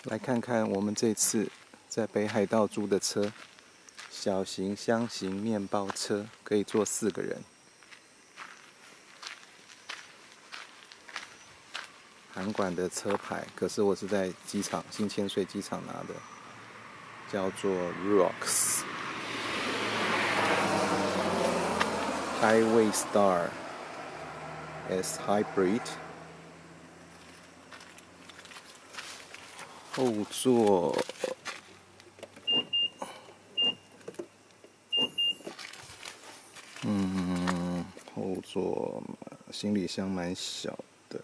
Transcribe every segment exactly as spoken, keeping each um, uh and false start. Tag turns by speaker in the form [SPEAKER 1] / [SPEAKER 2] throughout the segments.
[SPEAKER 1] 来看看我们这次在北海道租的车，小型箱型面包车，可以坐四个人。韩馆的车牌，可是我是在机场新千岁机场拿的，叫做 Rocks Highway Star S Hybrid。后座，嗯，后座行李箱蛮小的，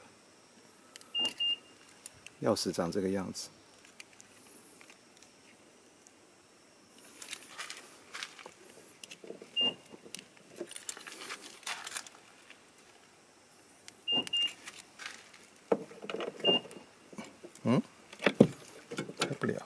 [SPEAKER 1] 钥匙长这个样子。嗯，开不了。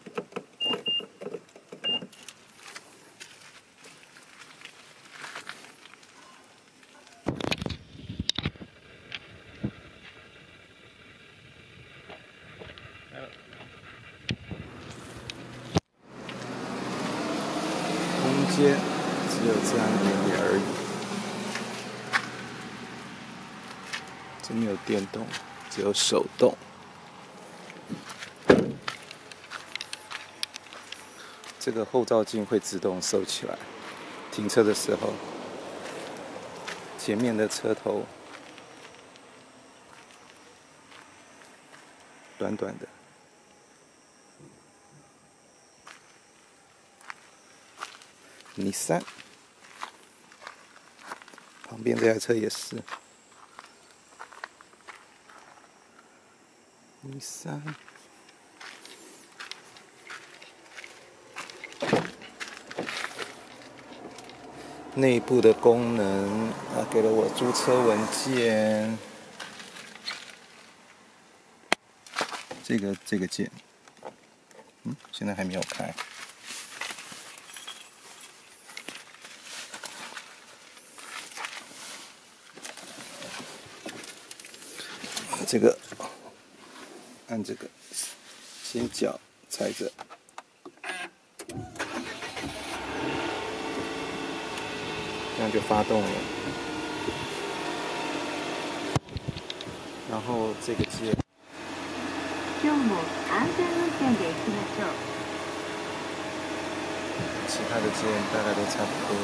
[SPEAKER 1] 空间只有这样一点点而已，这没有电动，只有手动。这个后照镜会自动收起来，停车的时候，前面的车头短短的。尼桑，旁边这台车也是尼桑。内部的功能啊，给了我租车文件，这个这个键，嗯，现在还没有开。这个按这个，先脚踩着，这样就发动了。然后这个键，
[SPEAKER 2] 今日も安全運転で行きましょう。
[SPEAKER 1] 其他的键大概都差不多。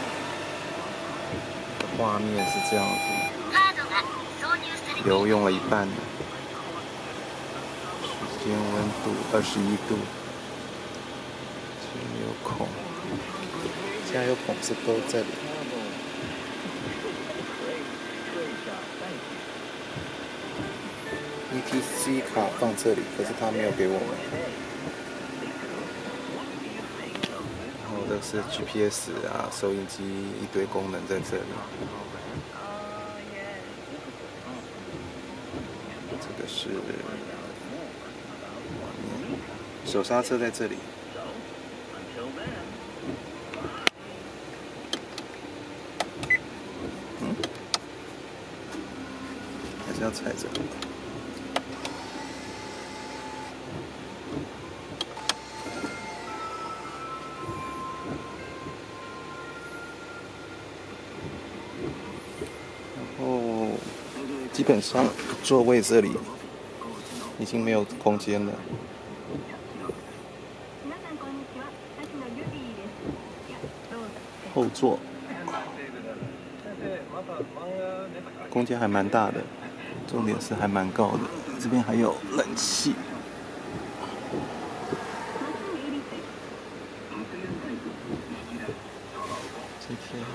[SPEAKER 1] 画面是这样子。油用了一半了，时间温度二十一度，加油孔，加油孔是都这里。E T C 卡放这里，可是他没有给我们。然后这是 G P S 啊，收音机一堆功能在这里。这个是手刹车在这里，嗯，还是要踩着。然后基本上座位这里已经没有空间了。后座空间还蛮大的，重点是还蛮高的。这边还有冷气。这边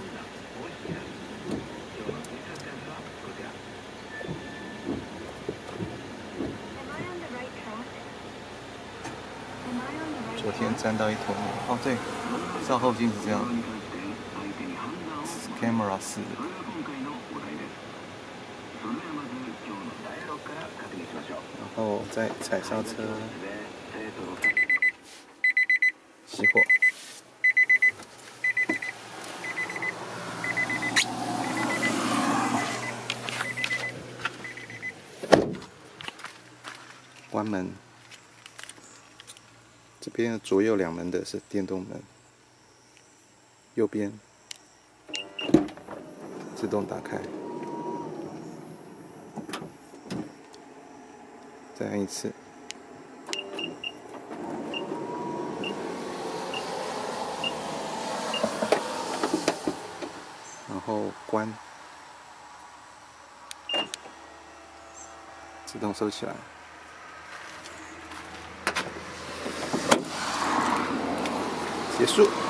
[SPEAKER 1] 昨天沾到一头泥。哦，对，照后镜是这样。Camera 四。然后再踩刹车，熄火。关门。 这边左右两门的是电动门，右边自动打开。再按一次，然后关，自动收起来。结束。